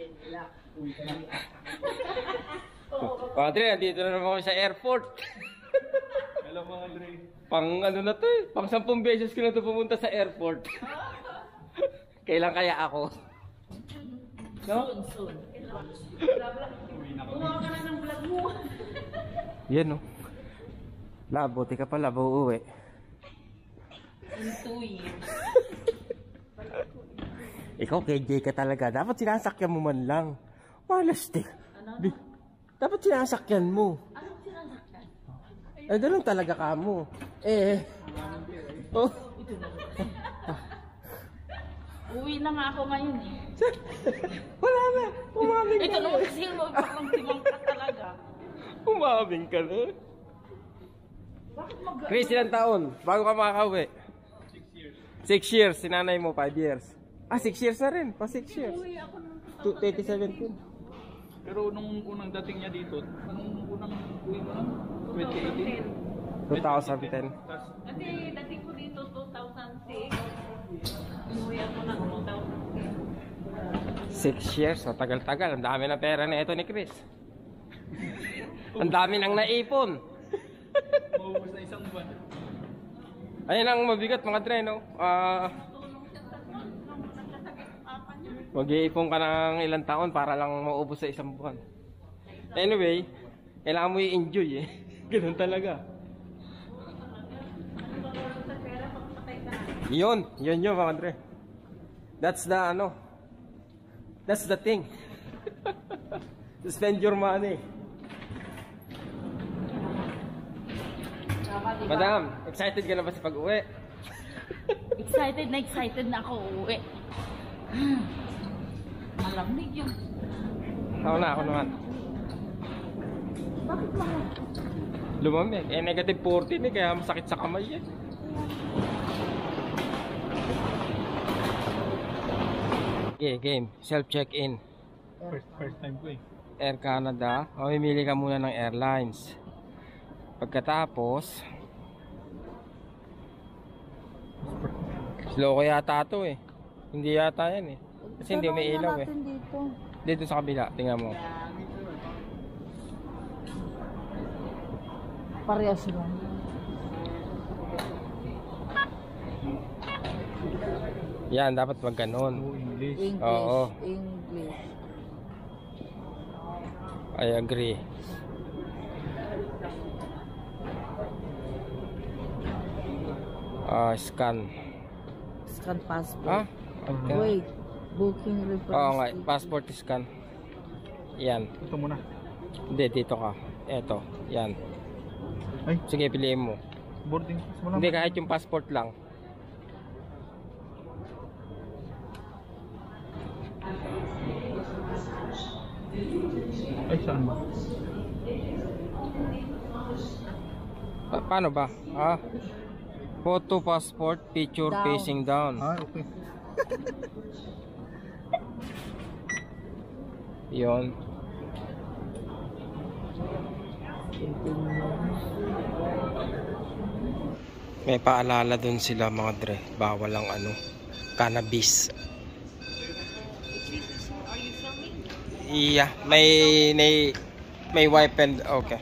Andre, nandito na naman kami sa airport. Hello mga Andre. Pang ano na to eh, pang 10 beses ko na to pumunta sa airport. Kailan kaya ako? No? Soon. Gumawa ka na ng vlog mo. Yan no. Buti ka pala, uuwi. In 2 years. Ikaw, KJ ka talaga. Dapat sinasakyan mo man lang. Malastik. Dapat sinasakyan mo. Anong sinasakyan? Eh, doon talaga ka mo. Oh. Uwi na nga ako ngayon eh. Wala na. Umaming ka Ito na. naman kasi yung magpapang ka talaga. Umaming ka na. Bakit Chris, ilang taon? Bago ka makakauwi? 6 years. Sinanay mo, 5 years. 6 years na rin. Pa 6 years. Uwi ako ng 2017. Pero nung unang dating niya dito, nung unang uwi mo lang, 2018. 2010. Kasi dating ko dito 2006. Umuwi ako ng 2006. 6 years. So, tagal-tagal. Ang dami na pera na ito ni Chris. Ang dami nang naipon. Maubos na isang buwan. Ayun ang mabigat mga dre, no? Mag-iipon ka ng ilang taon para lang maubos sa isang buwan. Anyway, kailangan mo i-enjoy eh. Ganun talaga. Yun mga dre. That's the thing. To spend your money. Madam, excited ka na ba sa pag-uwi? Excited na ako uuwi. Malamig yun. Ako naman. Bakit mahal? Lumamig. Negative 14 eh, kaya masakit sa kamay eh. Okay, game. Self-check-in. First time ko eh. Air Canada. Mamimili ka muna ng airlines. Pagkatapos, loko yata ito eh. Hindi yata yan eh. Kasi hindi may ilaw eh. Dito sa kabila, tingnan mo. Parehas lang. Yan, dapat wag ganun. English. Oo. English. I agree. Scan. Scan passport. Okay. Wait. Booking reference. Oo nga, passport scan. Yan. Ito muna. Hindi, dito ka. Eto, yan. Ay, Sige, piliin mo. boarding pass mo lang. Hindi, kahit yung passport lang. Ay, saan ba? Paano ba? Photo passport, picture Down. facing down. Okay. Yon. May paalala dun sila mga dre. Bawal ang cannabis. Yeah, may weapon. Okay.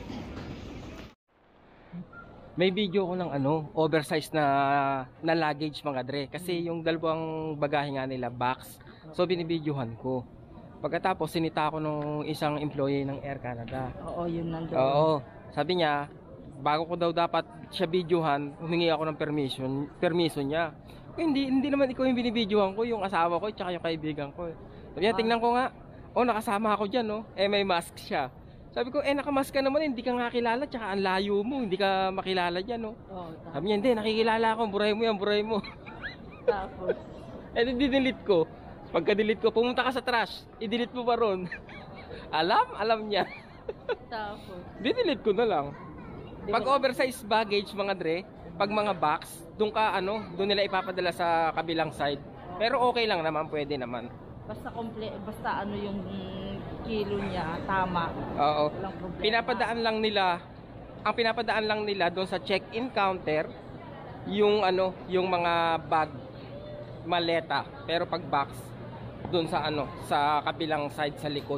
May video ko ng oversized na luggage mga dre. Kasi yung dalawang bagahe nga nila, box. So binibidyohan ko. Pagkatapos sinita ako nung isang employee ng Air Canada. Oo, yun nandoon. Oo. Sabi niya, bago ko daw dapat siya videohan, humingi ako ng permission niya. Hindi naman ikaw yung binibidyohan ko, yung asawa ko, tsaka yung kaibigan ko. Sabi niya, tingnan ko nga. Nakasama ako dyan, may mask siya. Sabi ko, nakamask ka naman, hindi ka nga kilala, tsaka ang layo mo, hindi ka makilala dyan, Sabi niya, hindi, nakikilala ako, buray mo. Tapos? Di-delete ko. Pagka-delete ko, pumunta ka sa trash, i-delete mo pa ron. Alam niya. Tapos? Di-delete ko na lang. Pag oversized baggage, mga dre, pag mga box, doon nila ipapadala sa kabilang side. Pero okay lang naman, pwede naman. Basta yung kilo niya, tama. Oo. Walang problema. Ang pinapadaan lang nila doon sa check-in counter, yung mga bag, maleta. Pero pag box, doon sa ano, sa kabilang side sa likod.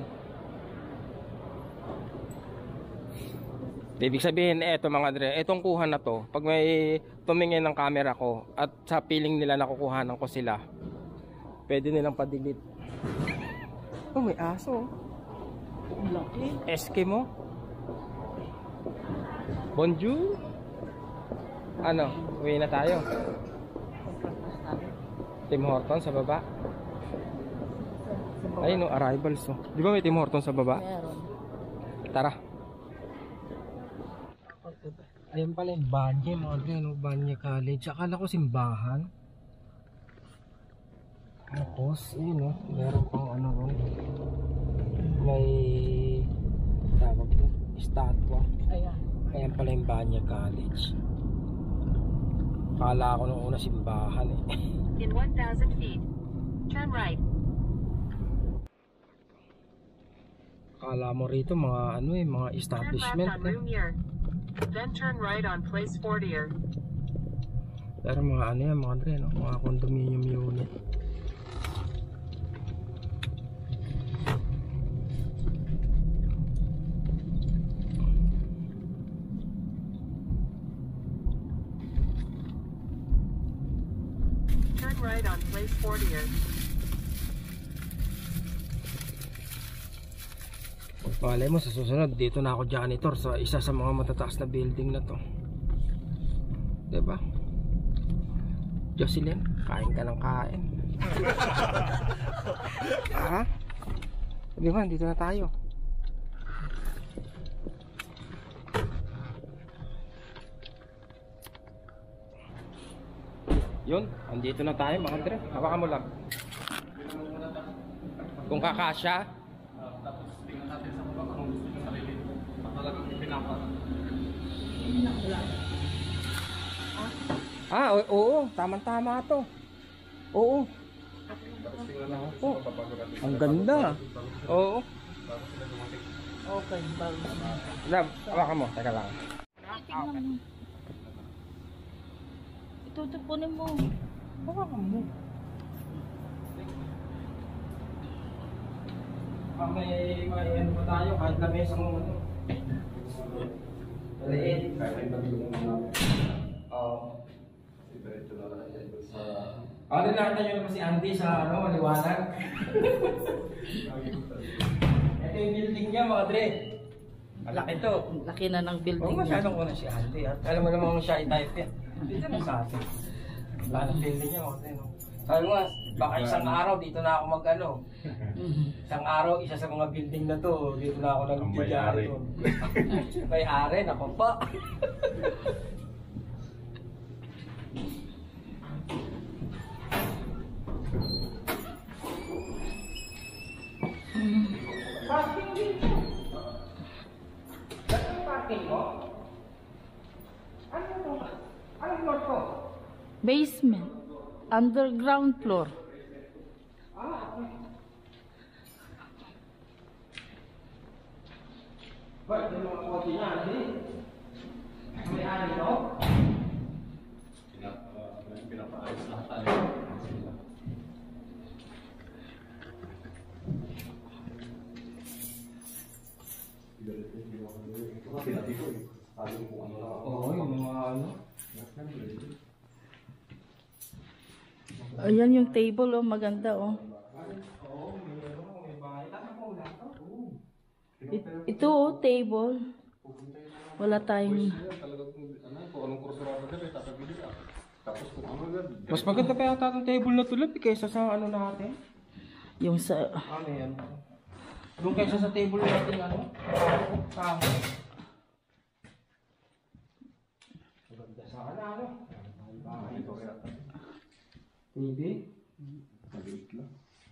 Ibig sabihin, eto mga dre, etong kuha na to, pag may tumingin ng camera ko at sa piling nila nakukuhanan ko sila, pwede nilang pa-delete. Oh, may aso. Ang laki. Eskimo. Bonjour. Ano, uwi na tayo. Tim Hortons sa baba. Ayun no, arrivals oh. Di ba may Tim Hortons sa baba? Meron. Tara. Ayun pala yung Banye, mga dre, no? Banye College. Akala ko simbahan. Tapos, yun no, meron pang ano ron. May tawag mo, estatwa. Ayan. Ayan pala yung Banye College. Akala ko nung una simbahan eh. In 1,000 feet, turn right. Akala mo rito mga ano eh, mga Turn left establishment on eh. Lumiere. Then turn right on Place Fortier. Pero mga ano yan, mga dre, no? Mga condominium unit. Turn right on Place Fortier. Palay mo sa susunod, dito na ako janitor sa isa sa mga matataas na building na to. Diba? Jocelyn, kain ka ng kain. Ha? Sabi man, dito na tayo. Yun, andito na tayo mga dre. Hawakan mo lang. Kung kakasya. Tapos tingnan natin sa baba kung gusto nyo sarili. Talagang pinapa. Ah, oo, tama-tama to. Oo. Tapos tingnan natin Opo. sa baba bago natin. Ang ganda. Oo. Bago sila dumating. Okay, bago. Lab, hawakan mo. Teka lang. Tingnan mo. Itutupunin mo. Hawakan mo. May ano pa tayo kahit na mesa mo ano. Maliit. Kahit may pagulong namin. Oo. Diretso na lang yan doon sa... Ano nakita nyo naman si Andy sa ano, maliwanag? Ito yung building niya mga dre. Malaki to. Laki na ng building Huwag niya. masyadong una si Andy. Alam mo naman siya i-type yan. Dito na sa atin. Lahat ng building niya mga dre. No? Sabi mo, baka isang araw dito na ako mag-ano. Isang araw, isa sa mga building na to, dito na ako nag-bigyan ito. May-ari, nako pa. Parking dito. Saan yung parking mo? Ano to? Anong floor to? Basement. Underground floor. Ba't yung mga kotse niya, Andy? May-ari to? Pinapaayos lahat tayo. Oo, yung mga ano. Ayan yung table, oh. Maganda, oh. Ito, oh, table. Wala tayong... Mas maganda pa yata itong table na tulad kaysa sa ano natin. Yung sa... Ano yan? Doon kaysa sa table natin ano? Kamo. Maganda sana ano? TV? Maliit lang.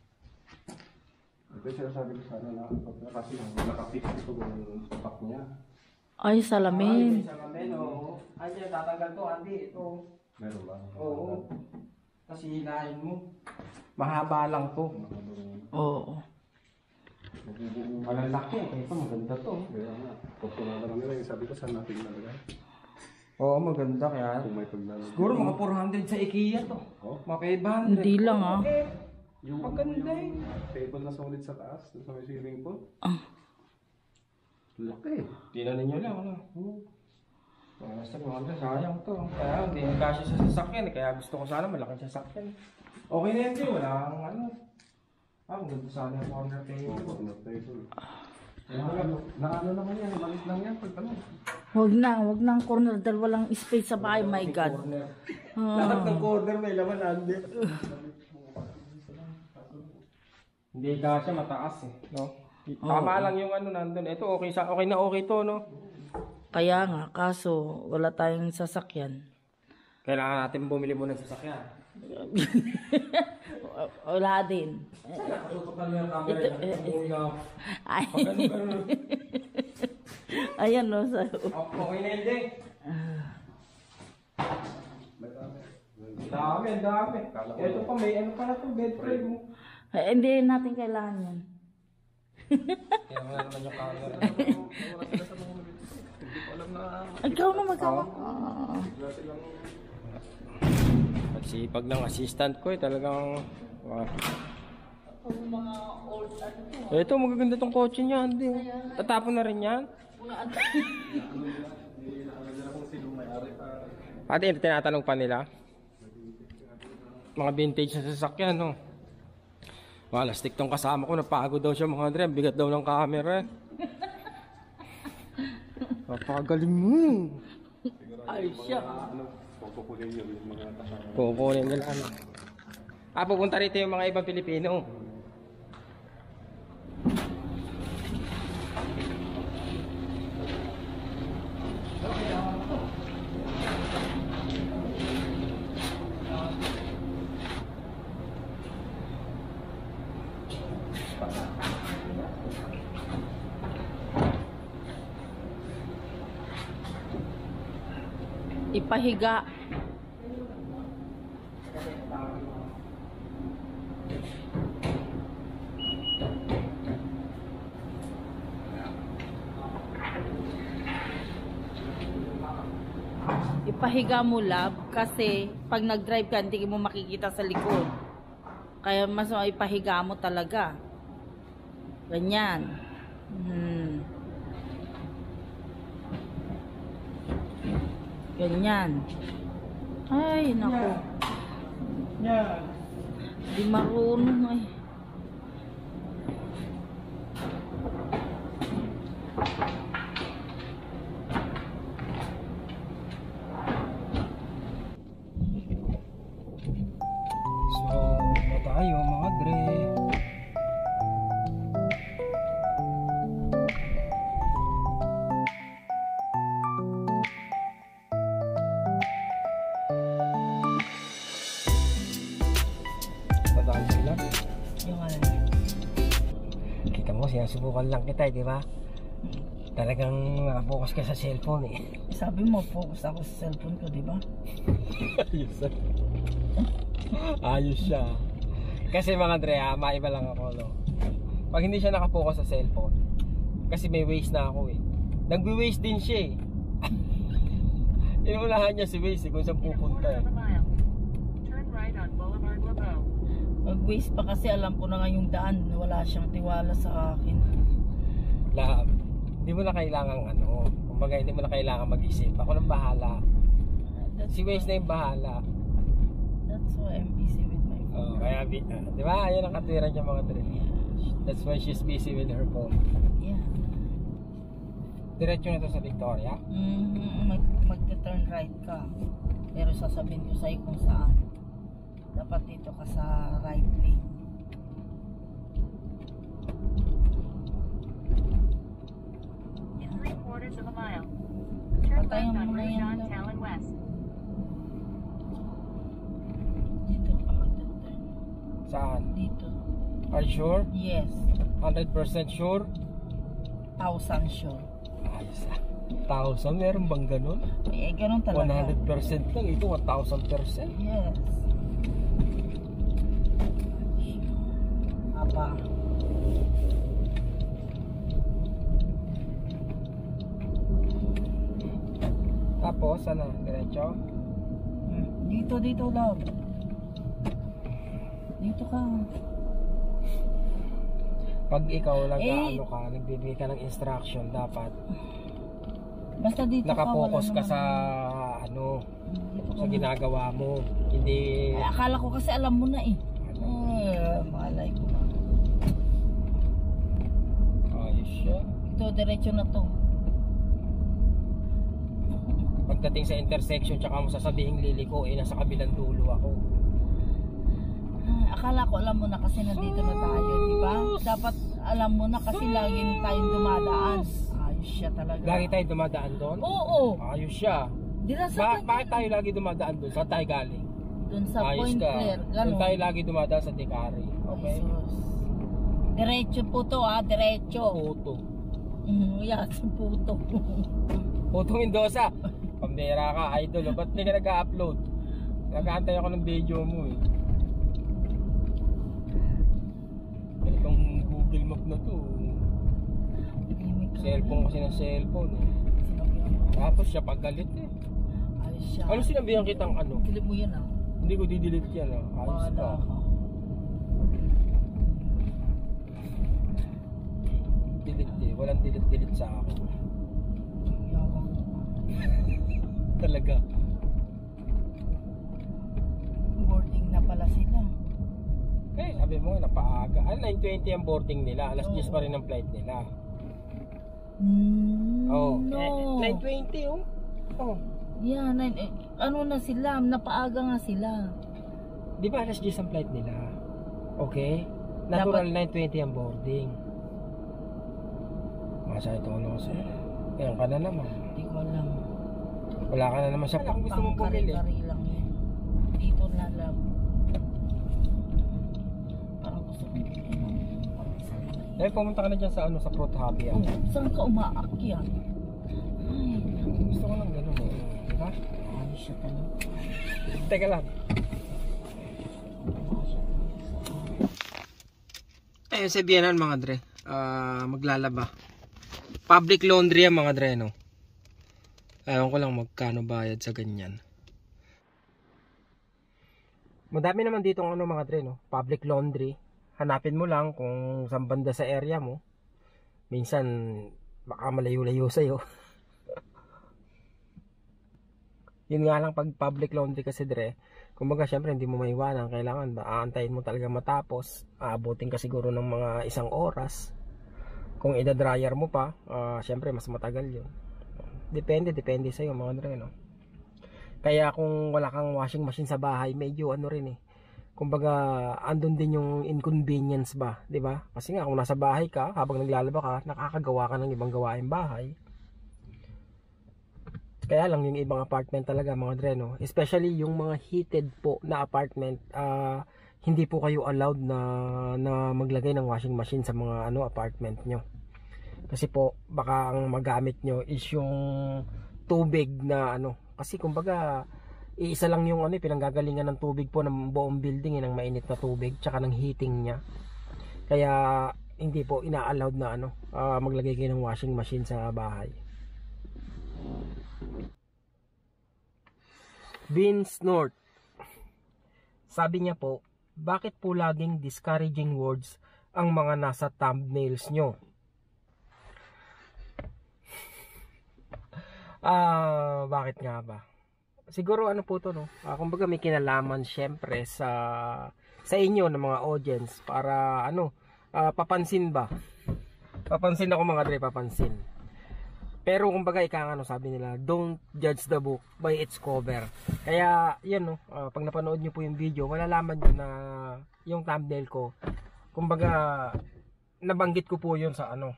Ito siya sabi ko sana na kasi nakafix ito yung stock niya. Ay, salamin. Ay, sa kamen, oo. Ay, siya, tatanggal to, Andy. Ito. Meron ba? Oo. Kasi hilahin mo. Mahaba lang to. Oo. Malalaki. Ito, maganda to. Kaya nga, pagpunada lang nila yung sabi ko saan natin ilalagay. Oo, maganda kaya. Kung may paglalagay. Siguro mga 400 sa IKEA to. Oh? Mga 500. Hindi lang, ah. Yung Maganda eh. table na solid sa taas, sa may swimming pool. Laki. Tingnan ninyo lang, ano. Basta mga sayang to. Kaya hindi kasya sa sasakyan. Kaya gusto ko sana malaking sasakyan. Okay na yan, wala kang ano. Ang ganda sana yung corner table. Corner table. Na ano naman yan, malit lang yan. Pag ano. Wag na ang corner dahil walang space sa bahay, my God. Corner. Lahat ng corner may laman, Andy. Hindi kasya, mataas eh. No? Tama lang yung ano nandun. Ito okay na okay to, no? Kaya nga, kaso wala tayong sasakyan. Kailangan natin bumili muna ng sasakyan. Wala din. Tutukan mo yung camera niya. Ay. Ganun. Ayan no. Okay na hindi. Dami. Ito pa may ano pa na itong bed frame mo. Hindi natin kailangan yan. Kaya wala naman yung camera. Ikaw na magawa. Sipag ng assistant ko eh, talagang ito magaganda tong kotse niya, hindi. Tatapon na rin yan. Ate, tinatanong pa nila mga vintage na sasakyan, no? Malastik tong kasama ko, napagod daw siya mga Andre, bigat daw ng camera. Napakagaling mo. Ay siya. Kukunin nila ano. Pupunta rito yung mga ibang Pilipino. Ipahiga. Ipahiga mo, love, kasi pag nag-drive ka, hindi mo makikita sa likod. Kaya mas ipahiga mo talaga. Ganyan. Ganyan. Ay, naku. Yan. Di marunong ay. So, na tayo mga Dre. Padaan sila. Yung ano. Kita mo, sinusubukan lang kita, di ba? Talagang nakapokus ka sa cellphone eh. Sabi mo, focus ako sa cellphone ko, di ba? Ayos siya. Kasi mga Dre, maiba lang ako, no? Pag hindi siya nakapokus sa cellphone, kasi may waste na ako eh. Nagwi-waste din siya eh. Inuunahan niya si Waze eh, kung saan pupunta eh. Turn right on Boulevard Labeau. Mag-waste pa kasi alam ko na nga yung daan. Wala siyang tiwala sa akin. Love, hindi mo na kailangan ano, kumbaga hindi mo na kailangan mag-isip. Ako nang bahala. Si Waze na yung bahala. That's why I'm busy with my phone. Oh, kaya di ba? Ayan ang katwiran niya mga Dre. That's why she's busy with her phone. Yeah. Diretso na to sa Victoria. Mag-turn right ka. Pero sasabihin ko sa'yo kung saan. Dapat dito ka sa right lane. In 3/4 of a mile. Turn Patayin left mo on na Route yan, John love. Talon West. Dito ka mag-turn. Saan? Dito. Are you sure? Yes. 100% sure? 1,000 sure. Ayos ah. 1,000? Meron bang ganun? Eh, ganun talaga. 100% lang. Ito 1,000%. Yes. Aba. Tapos, ano? Diretso? Dito, love. Dito ka. Pag ikaw Eh. ano ka, nagbibigay ka ng instruction, dapat Basta dito nakapokus wala ka naman. sa ano, Dito sa ka ginagawa mo. Hindi Ay, akala ko kasi alam mo na eh. Malay ko. ayos siya. Ito, diretso na to. Pagdating sa intersection, tsaka mo sasabihin liliko, nasa kabilang dulo ako. Ay, akala ko alam mo na kasi nandito na tayo, di ba? Dapat alam mo na kasi lagi na tayong dumadaan. Ayos siya talaga. Lagi tayo dumadaan doon? Oo. Ayos siya. Di na sa Bakit tayo lagi dumadaan doon? Saan tayo galing? Doon sa Ayos Point ka. Clear. Doon Ganun. tayo lagi dumadaan sa Tikari. Okay? Jesus. Diretso po to diretso. Puto. Yan, sa puto. Puto Mendoza. Pambira ka, idol. Ba't hindi ka nag-upload? Nag-aantay ako ng video mo eh. Itong Google Map na to. Cellphone kasi ng cellphone eh. Tapos siya paggalit eh. Ayos siya. Ano sinabihan kitang ano? Dilip mo yan Hindi ko didelete yan ah. Ayos ka. Wala ka. Delete eh. Walang delete sa akin. Yabang. Talaga. Boarding na pala sila. Eh, sabi mo nga napaaga. 9:20 ang boarding nila. Alas 10 Oo. pa rin ang flight nila. No. 9:20 oh. Oh. Yeah, ano na sila, napaaga nga sila. Di ba alas 10 ang flight nila? Okay? Natural 9:20 ang boarding. Masa ito ano kasi. Ayan ka na naman. Hindi ko alam. Wala ka na naman sa kung gusto mong bumili. Kari lang yan. Dito na lang. Parang gusto ko Eh, pumunta ka na dyan sa ano, sa Fruit Hobby. Ah. saan ka umaakyat? Ay, Gusto ko lang gano'n eh. Diba? ayos siya talaga. Teka lang. Ayun, sa Biyanan mga dre. Maglalaba. Public laundry yan mga dre, no? Ayaw ko lang magkano bayad sa ganyan. Madami naman dito ano mga dre, no? Public laundry. Hanapin mo lang kung saan banda sa area mo. Minsan, baka malayo-layo sa'yo. Yun nga lang pag public laundry kasi dre. Kumbaga syempre hindi mo maiwanan. Kailangan ba aantayin mo talaga matapos. Aabutin ka siguro ng mga 1 oras. Kung ida-dryer mo pa, syempre mas matagal yun. Depende sa'yo mga dre, no? Kaya kung wala kang washing machine sa bahay, medyo ano rin eh. Kumbaga, andun din yung inconvenience ba, 'di ba? Kasi nga kung nasa bahay ka, habang naglalaba ka, nakakagawa ka ng ibang gawaing bahay. Kaya lang yung ibang apartment talaga mga dre, no? Especially yung mga heated po na apartment, hindi po kayo allowed na maglagay ng washing machine sa mga ano apartment nyo. Kasi po baka ang magamit nyo is yung tubig na ano, kasi kumbaga iisa lang yung ano, pinanggagalingan ng tubig po ng buong building ng mainit na tubig tsaka ng heating niya. Kaya hindi po ina-allowed na ano, maglagay kayo ng washing machine sa bahay. Vince North, sabi niya po, bakit po laging discouraging words ang mga nasa thumbnails nyo? Bakit nga ba? Siguro ano po to, no? Kumbaga may kinalaman syempre sa inyo ng mga audience para ano, papansin ba? Papansin ako mga dre, papansin. Pero kumbaga ano sabi nila, don't judge the book by its cover. Kaya yan no, pag napanood niyo po yung video, malalaman niyo na yung thumbnail ko, kumbaga nabanggit ko po yun sa ano.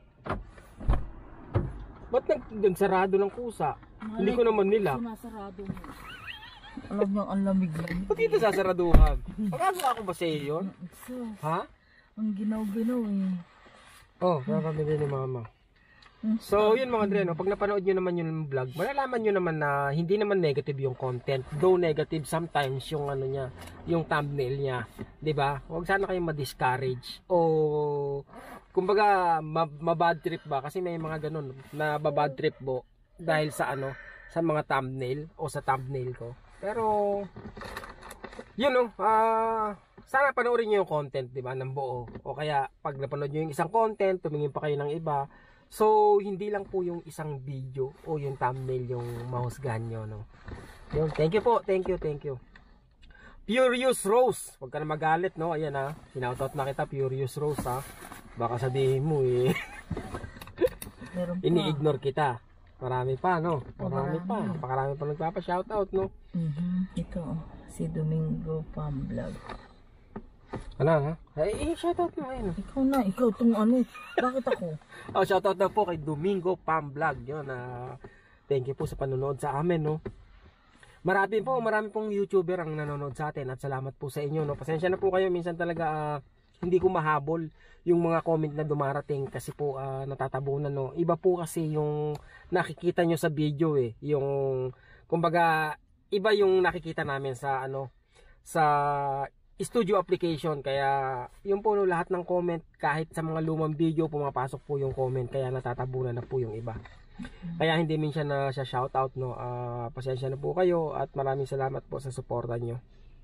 Ba't nagsarado ng kusa? Hindi ko naman nila. Sinasarado mo. Alam mo, ang lamig-lamig. Ba't dito sasaraduhan? Pagkagawa ko ba sa iyo yun? So, Ha? ang ginaw-ginaw eh. Oh, napamili ni mama. So, yun mga dre, no? Pag napanood nyo naman yung vlog, malalaman nyo naman na hindi naman negative yung content. Though negative sometimes yung ano niya, yung thumbnail niya. 'Di ba? Huwag sana kayong ma-discourage. O kumbaga, ma-bad trip ba? Kasi may mga ganun na bad trip po dahil sa ano, sa mga thumbnail o sa thumbnail ko. Pero, yun no, sana panoorin nyo yung content, di ba, ng buo. O kaya, pag napanood nyo yung isang content, tumingin pa kayo ng iba. So, hindi lang po yung isang video o yung thumbnail yung mahusgahan nyo, no. Yun, thank you po, thank you. Furious Rose, huwag ka na magalit, no. Ayan ha, sinautot na kita, Furious Rose ha. Baka sabihin mo eh, Meron pa. ini-ignore kita. Marami pa, no. Marami pa, marami. napakarami pa nagpapa-shoutout, no. Ito, si Domingo Pamblog. Ano ha? Ay, shoutout mo ayun. Ikaw na, ikaw tong ano. Bakit ako? Oh, shoutout na po kay Domingo Pamblog. Yun, thank you po sa panonood sa amin, no. Marami pong YouTuber ang nanonood sa atin at salamat po sa inyo, no. Pasensya na po kayo, minsan talaga hindi ko mahabol yung mga comment na dumarating kasi po natatabunan, no. Iba po kasi yung nakikita nyo sa video eh, yung kumbaga iba yung nakikita namin sa sa studio application, kaya yung po, no, lahat ng comment kahit sa mga lumang video pumapasok po yung comment, kaya natatabunan na po yung iba. Kaya hindi minsan na siya shoutout, no. Pasensya na po kayo at maraming salamat po sa suporta nyo.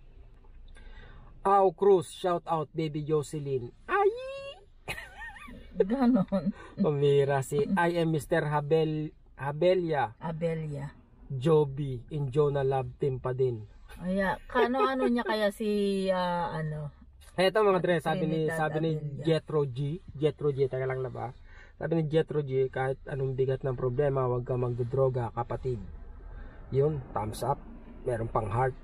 Au Cruz, shoutout baby Jocelyn. Ay! Ganon. Pamira si I am Mr. Habelia Abelia. Joby in Jonah Love Team pa din. Ay, ano niya kaya si Eto mga dre, sabi ni Trinidad Jetro G, taga lang na ba? Sabi ni Jetro G, kahit anong bigat ng problema, huwag ka magdodroga, kapatid. Yun, thumbs up. Meron pang heart.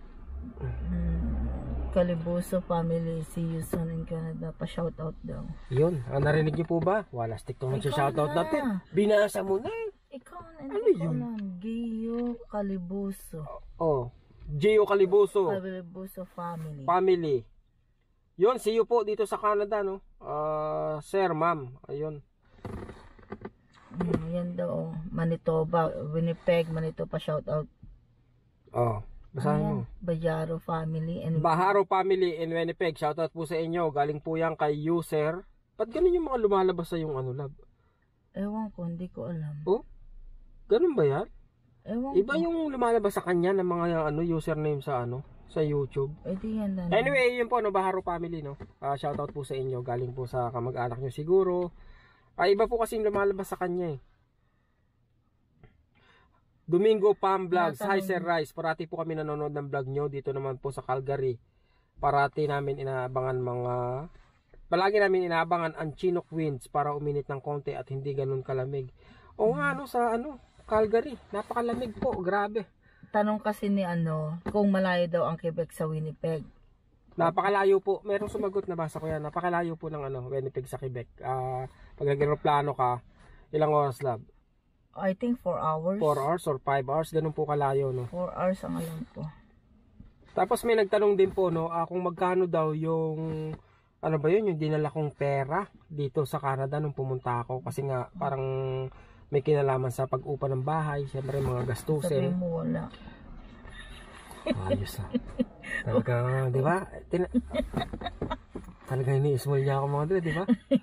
Calibuso family, see you soon in Canada. Pa-shoutout daw. Yun, narinig niyo po ba? Wala stick tong shoutout na. natin. Binasa mo na. Ikaw na, Ano hindi ko yun? alam. Gio Calibuso. Oh, Gio Calibuso Calibuso family. family. Yun, see you po dito sa Canada, no. Sir, ma'am. Ayun. Yan daw. Manitoba, Winnipeg, Manitoba, shoutout. Oh, basahin mo. Bayaro family and Baharo family in Winnipeg, shoutout po sa inyo. Galing po yan kay user. Ba't ganun yung mga lumalabas sa yung lab? ewan ko, hindi ko alam. Oh? Ganun ba yan? Ewan Iba ko. yung lumalabas sa kanya ng mga username sa sa YouTube. Di yan lang. Anyway, yun po, no, Baharo family, no. Shoutout po sa inyo. Galing po sa kamag-anak nyo siguro. Iba po kasi yung lumalabas sa kanya eh. Domingo Pam Vlogs. Hi Sir Rice. Parati po kami nanonood ng vlog nyo. Dito naman po sa Calgary. Palagi namin inaabangan ang Chinook winds para uminit ng konti at hindi ganun kalamig. O nga, sa Calgary. Napakalamig po. Grabe. Tanong kasi ni kung malayo daw ang Quebec sa Winnipeg. Napakalayo po. Merong sumagot, nabasa ko yan. Napakalayo po ng Winnipeg sa Quebec. Pag nag-aeroplano ka, ilang oras lab? I think 4 hours. 4 hours or 5 hours, ganun po kalayo, no. 4 hours ang alam ko. Tapos may nagtanong din po, no, kung magkano daw yung yung dinala kong pera dito sa Canada nung pumunta ako, kasi nga parang may kinalaman sa pag-upa ng bahay, syempre mga gastusin. Sabi mo wala. Ayos talaga, di ba? Talaga ini-small niya ako mga dre, di ba?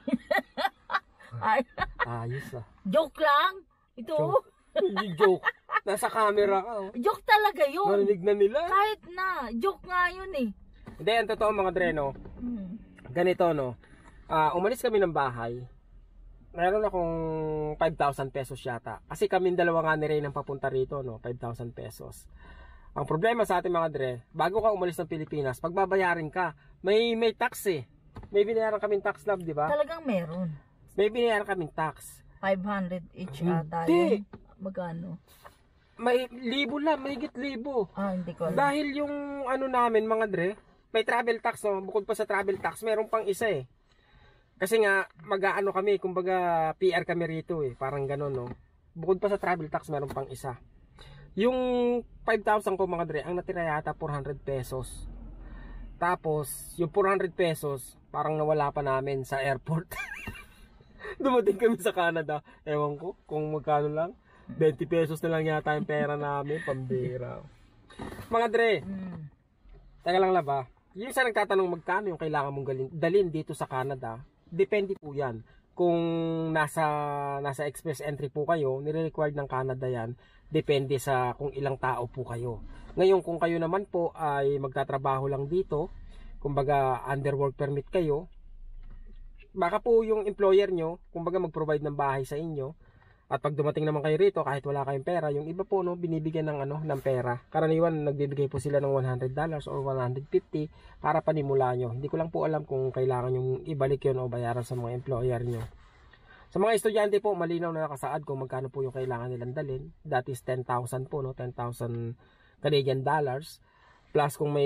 Ay, Ayos joke lang. Ito. Hindi joke. Nasa camera ka, oh. Joke talaga yun. Narinig na nila. Kahit na. Joke nga yun eh. Hindi, ang totoo mga dre, no. Ganito, no. Umalis kami ng bahay. Meron akong 5,000 pesos yata. Kasi kaming dalawa nga ni Ray nang papunta rito, no. 5,000 pesos. Ang problema sa ating mga dre, bago ka umalis ng Pilipinas, pagbabayarin ka, may tax eh. May binayaran kaming tax lab, di ba? Talagang meron. May binayaran kaming tax. 500 each ata Hindi. yun. Magkano? May libo lang, may higit libo. Hindi ko alam. Dahil yung namin mga dre, may travel tax, no. Bukod pa sa travel tax, meron pang isa eh. Kasi nga kami, kumbaga PR kami rito eh, parang gano'n, no. Bukod pa sa travel tax, meron pang isa. Yung 5,000 ko mga dre, ang natira yata 400 pesos. Tapos yung 400 pesos parang nawala pa namin sa airport. Dumating kami sa Canada, ewan ko kung magkano lang, 20 pesos na lang yata yung pera namin, pambira. Mga dre, taga lang laba, yung sa nagtatanong magkano yung kailangan mong dalhin dito sa Canada, depende po yan. Kung nasa express entry po kayo, nire-required ng Canada yan, depende sa kung ilang tao po kayo. Ngayon kung kayo naman po ay magtatrabaho lang dito, kumbaga under work permit kayo, baka po yung employer nyo, kumbaga mag-provide ng bahay sa inyo. At pag dumating naman kayo rito, kahit wala kayong pera, yung iba po, no, binibigyan ng ng pera. Karaniwan nagbibigay po sila ng $100 or $150 para panimula nyo. Hindi ko lang po alam kung kailangan yung ibalik yun o bayaran sa mga employer nyo. Sa mga estudyante po, malinaw na nakasaad kung magkano po yung kailangan nilang dalhin. That is 10,000 po, no, 10,000 Canadian dollars. Plus kung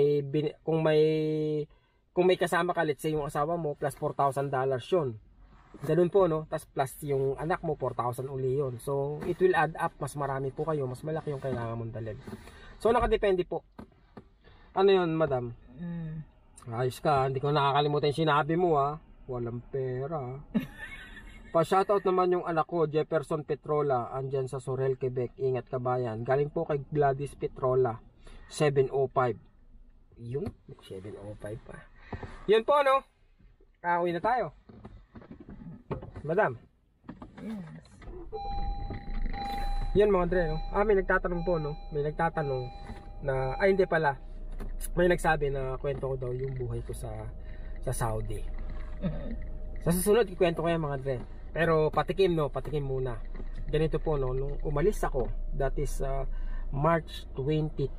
may kasama ka, let's say yung asawa mo, plus $4,000 yun. Ganun po, no? Tas plus yung anak mo, 4,000 uli yun. So, it will add up. Mas marami po kayo. Mas malaki yung kailangan mong dalhin. So, nakadepende po. Ano yun, madam? Ayos ka. Hindi ko nakakalimutan yung sinabi mo, ha? Walang pera. Pa-shoutout naman yung anak ko, Jefferson Petrola. Andyan sa Sorel, Quebec. Ingat kabayan. Galing po kay Gladys Petrola. 705. Yung 705 pa. Yun po, no? Uwi na tayo. Madam. Yes. Yan mga Dre, no? May nagtatanong po, no? May nagtatanong na, hindi pala. May nagsabi na kwento ko daw yung buhay ko sa Saudi. Sa susunod, ikwento ko yan mga Dre. Pero patikim, no? Patikim muna. Ganito po, no? Nung umalis ako, that is March 22,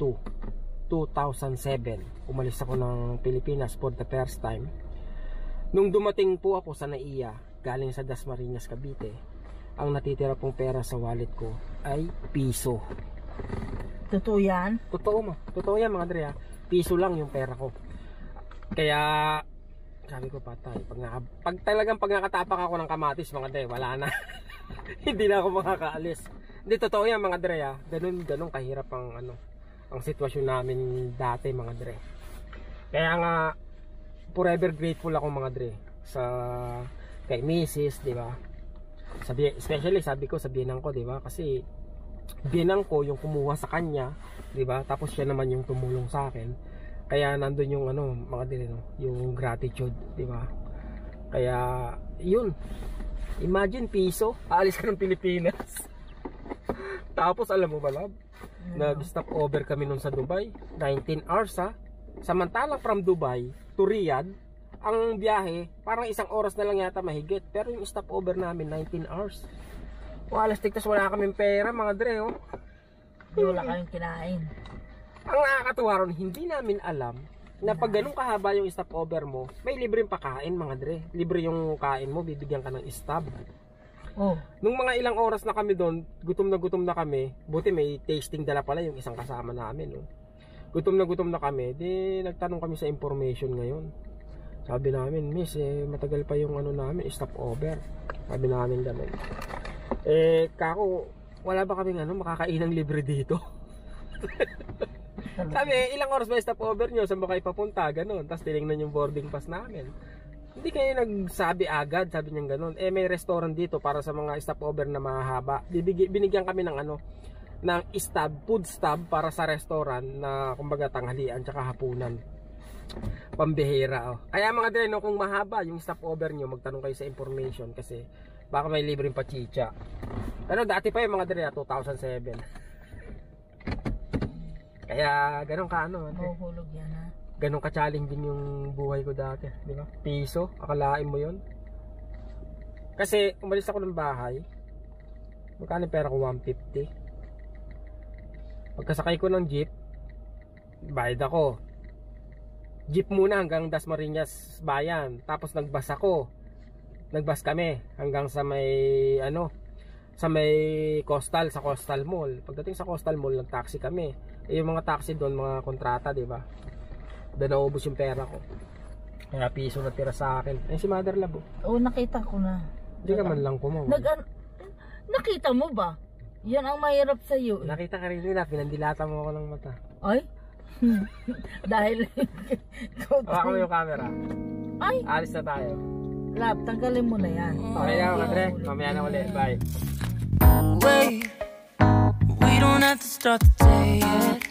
2007. Umalis ako ng Pilipinas for the first time. Nung dumating po ako sa NAIA, galing sa Dasmariñas, Cavite, ang natitira pong pera sa wallet ko ay piso. Totoo yan? Totoo yan mga Dre, ha? Piso lang yung pera ko. Kaya sabi ko, patay, pag nakatapak ako ng kamatis mga Dre, wala na. Hindi na ako makakaalis. Hindi, totoo yan mga Dre, ha? Ganun kahirap ang sitwasyon namin dati mga Dre. Kaya nga forever grateful ako mga Dre sa kay Mrs., di ba? Especially sabi ko sa biyenang ko, di ba? Kasi biyenang ko yung kumuha sa kanya, di ba? Tapos siya naman yung tumulong sa akin. Kaya nandun yung mga Dre, no? Yung gratitude, di ba? Kaya yun. Imagine piso, aalis ka ng Pilipinas. Tapos alam mo ba, love? Nag-stop over kami nun sa Dubai, 19 hours, ha? Samantalang from Dubai to Riyadh, ang biyahe, parang 1 oras na lang yata mahigit. Pero yung stop over namin, 19 hours. Walas tiktas, wala kaming pera mga Dre, oh. Wala kayong kinain. Ang nakakatuwa ron, hindi namin alam na pag ganun kahaba yung stop over mo, may libreng pakain mga Dre. Libre yung kain mo, bibigyan ka ng stub. Oh. Nung mga ilang oras na kami doon, gutom na kami. Buti may tasting dala pala yung isang kasama namin, oh. Gutom na kami, di nagtanong kami sa information ngayon. Sabi namin, miss, matagal pa yung namin, stop over. Sabi namin ganun. Kako, wala ba kaming makakainang libre dito? Sabi, ilang oras ba stop over nyo? Saan ba kayo papunta? Ganun. Tapos tinignan yung boarding pass namin. Hindi kayo nagsabi agad, sabi niya ganun. May restaurant dito para sa mga stop over na mahaba. Binigyan kami ng ng food stub para sa restaurant na kumbaga tanghalian tsaka hapunan. Pambihira, oh. Kaya mga Dre, no, kung mahaba yung stopover nyo, magtanong kayo sa information kasi baka may libreng pachicha. Pero dati pa yung mga Dre, 2007. Kaya ganun ka Mahuhulog yan, ha? Ganun ka challenging yung buhay ko dati, di ba? Piso, akalain mo yun. Kasi umalis ako ng bahay, magkano pera ko? 150. Pagkasakay ko ng jeep, bayad ako. Jeep muna hanggang Dasmariñas bayan. Tapos nagbus kami hanggang sa may sa may Coastal, sa Coastal Mall. Pagdating sa Coastal Mall, nag-taxi kami. Yung mga taxi doon, mga kontrata, di ba? Doon naubos yung pera ko. Kaya piso na tira sa akin. Si Mother Love. Oo, nakita ko na. Hindi ka man lang kumawa. Nakita mo ba? Yan ang mahirap sa iyo. Nakita ka rin nila, pinandilata mo ako ng mata. Ay? Dahil hawakan mo yung camera. Ay! Alis na tayo. Lab, tanggalin mo na yan. Okay na mga Dre, mamaya na ulit. Bye. Wait, we don't have to start the day yet.